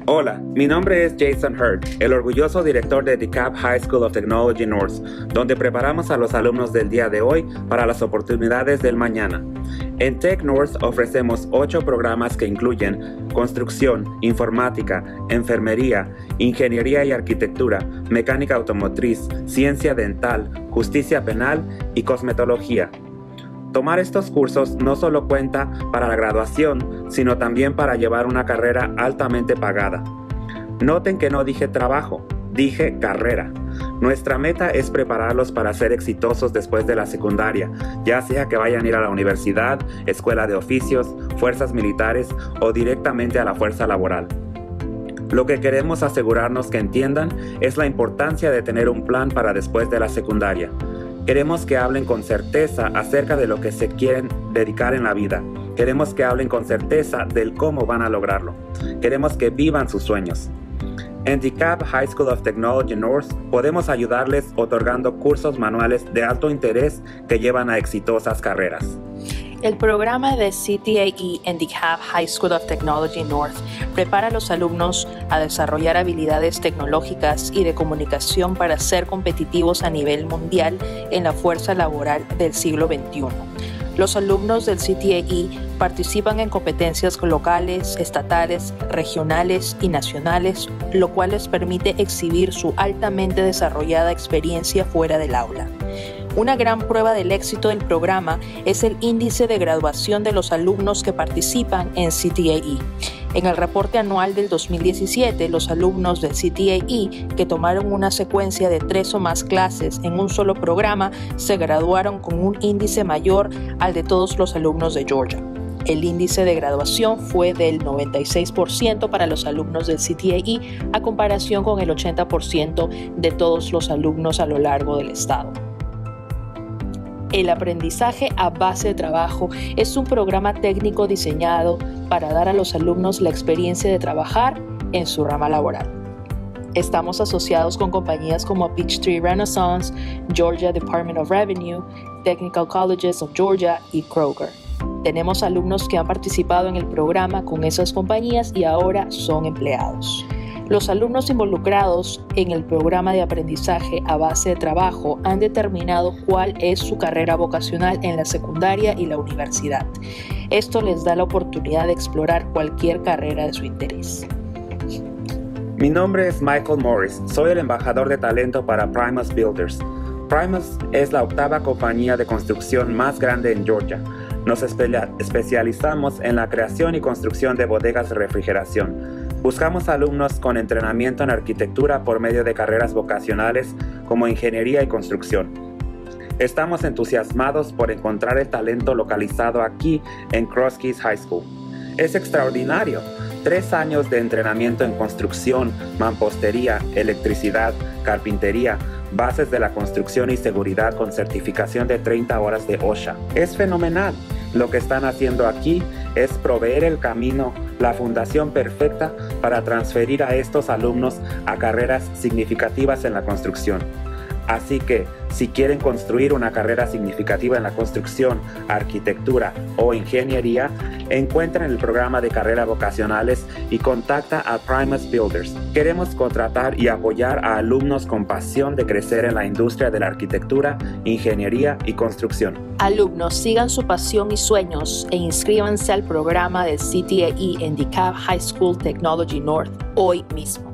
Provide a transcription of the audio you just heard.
Hola, mi nombre es Jason Hurd, el orgulloso director de DeKalb High School of Technology North, donde preparamos a los alumnos del día de hoy para las oportunidades del mañana. En Tech North ofrecemos 8 programas que incluyen construcción, informática, enfermería, ingeniería y arquitectura, mecánica automotriz, ciencia dental, justicia penal y cosmetología. Tomar estos cursos no solo cuenta para la graduación, sino también para llevar una carrera altamente pagada. Noten que no dije trabajo, dije carrera. Nuestra meta es prepararlos para ser exitosos después de la secundaria, ya sea que vayan a ir a la universidad, escuela de oficios, fuerzas militares o directamente a la fuerza laboral. Lo que queremos asegurarnos que entiendan es la importancia de tener un plan para después de la secundaria. Queremos que hablen con certeza acerca de lo que se quieren dedicar en la vida. Queremos que hablen con certeza del cómo van a lograrlo. Queremos que vivan sus sueños. En DeKalb High School of Technology North podemos ayudarles otorgando cursos manuales de alto interés que llevan a exitosas carreras. El programa de CTAE en DeKalb High School of Technology North prepara a los alumnos a desarrollar habilidades tecnológicas y de comunicación para ser competitivos a nivel mundial en la fuerza laboral del siglo XXI. Los alumnos del CTAE participan en competencias locales, estatales, regionales y nacionales, lo cual les permite exhibir su altamente desarrollada experiencia fuera del aula. Una gran prueba del éxito del programa es el índice de graduación de los alumnos que participan en CTAE. En el reporte anual del 2017, los alumnos del CTAE que tomaron una secuencia de 3 o más clases en un solo programa se graduaron con un índice mayor al de todos los alumnos de Georgia. El índice de graduación fue del 96% para los alumnos del CTAE a comparación con el 80% de todos los alumnos a lo largo del estado. El aprendizaje a base de trabajo es un programa técnico diseñado para dar a los alumnos la experiencia de trabajar en su rama laboral. Estamos asociados con compañías como Peachtree Renaissance, Georgia Department of Revenue, Technical Colleges of Georgia y Kroger. Tenemos alumnos que han participado en el programa con esas compañías y ahora son empleados. Los alumnos involucrados en el programa de aprendizaje a base de trabajo han determinado cuál es su carrera vocacional en la secundaria y la universidad. Esto les da la oportunidad de explorar cualquier carrera de su interés. Mi nombre es Michael Morris, soy el embajador de talento para Primus Builders. Primus es la 8ª compañía de construcción más grande en Georgia. Nos especializamos en la creación y construcción de bodegas de refrigeración. Buscamos alumnos con entrenamiento en arquitectura por medio de carreras vocacionales como ingeniería y construcción. Estamos entusiasmados por encontrar el talento localizado aquí en Cross Keys High School. Es extraordinario. 3 años de entrenamiento en construcción, mampostería, electricidad, carpintería, bases de la construcción y seguridad con certificación de 30 horas de OSHA. Es fenomenal. Lo que están haciendo aquí es proveer el camino, la fundación perfecta para transferir a estos alumnos a carreras significativas en la construcción. Así que, si quieren construir una carrera significativa en la construcción, arquitectura o ingeniería, encuentren el programa de carreras vocacionales y contacta a Primus Builders. Queremos contratar y apoyar a alumnos con pasión de crecer en la industria de la arquitectura, ingeniería y construcción. Alumnos, sigan su pasión y sueños e inscríbanse al programa de CTAE en DeKalb High School Technology North hoy mismo.